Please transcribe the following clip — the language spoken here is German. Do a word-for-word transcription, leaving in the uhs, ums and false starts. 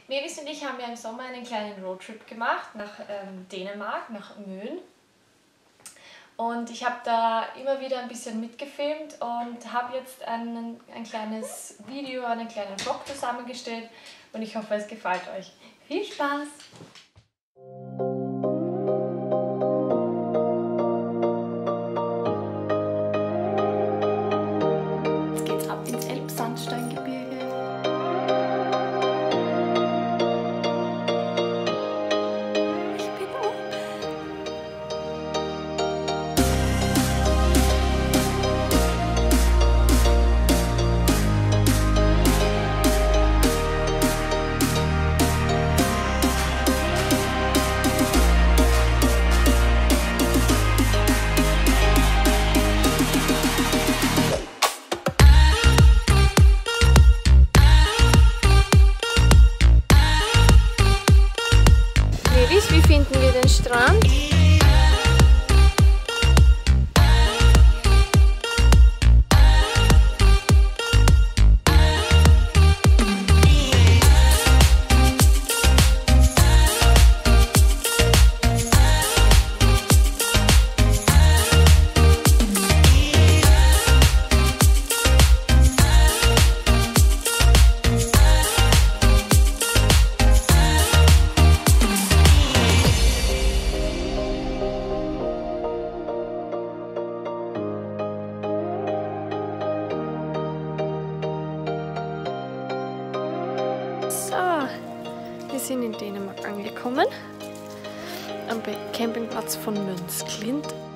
Mavis und ich haben ja im Sommer einen kleinen Roadtrip gemacht nach ähm, Dänemark, nach Møn. Und ich habe da immer wieder ein bisschen mitgefilmt und habe jetzt einen, ein kleines Video, einen kleinen Vlog zusammengestellt und ich hoffe, es gefällt euch. Viel Spaß! Jetzt geht's ab ins Elbsandsteingebirge. Wie finden wir den Strand? Wir sind in Dänemark angekommen, am Campingplatz von Mønsklint.